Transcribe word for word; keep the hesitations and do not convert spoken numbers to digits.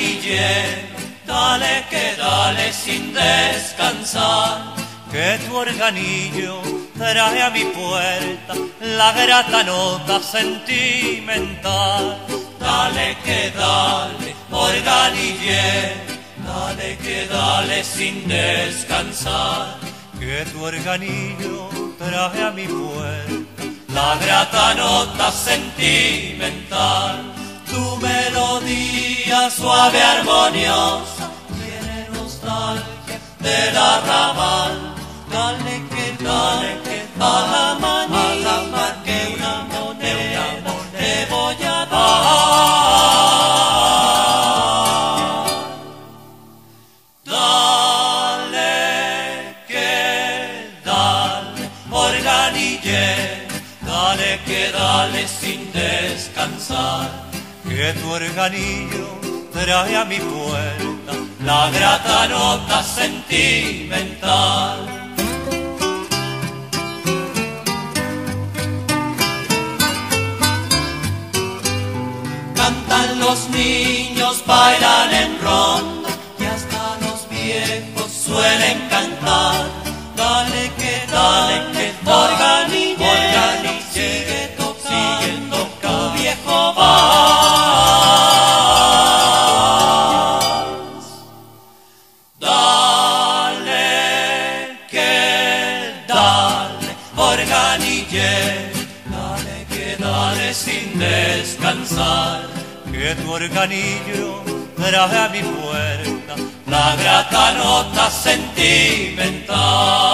organille, dale que dale sin descansar, que tu organillo trae a mi puerta la grata nota sentimental. Dale que dale, organille, dale que dale sin descansar, que tu organillo trae a mi puerta la grata nota sentimental. Tu melodía suave, armoniosa, tiene nostalgia del arrabal. Dale que dale que a la manita, que una moneda te voy a dar. Dale que dale, organille, dale que dale sin descansar, que tu organillo trae a mi puerta la grata nota sentimental. Cantan los niños, bailan en ronda y hasta los viejos suelen cantar. Dale que dale que organille, organille, sigue tocando, sigue tocando tu viejo vals. Dale que dale, organille, dale que dale sin descansar, que tu organillo trae a mi puerta la grata nota sentimental.